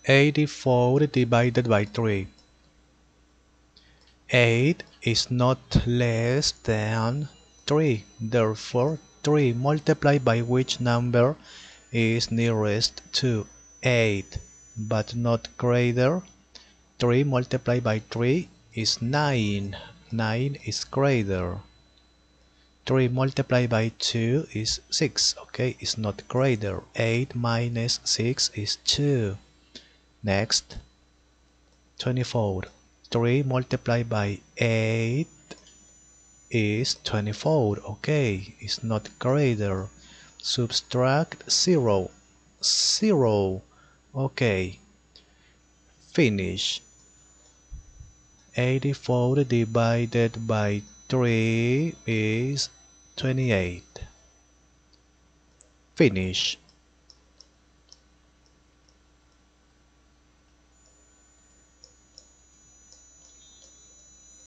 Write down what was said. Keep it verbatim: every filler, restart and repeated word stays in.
eighty-four divided by three. eight is not less than three. Therefore, three multiplied by which number is nearest to eight, but not greater? three multiplied by three is nine. nine is greater. three multiplied by two is six. Okay, it's not greater. eight minus six is two. Next, twenty-four. three multiplied by eight is twenty-four. Okay, it's not greater. Subtract zero. zero. Okay, finish. eighty-four divided by three is twenty-eight. Finish.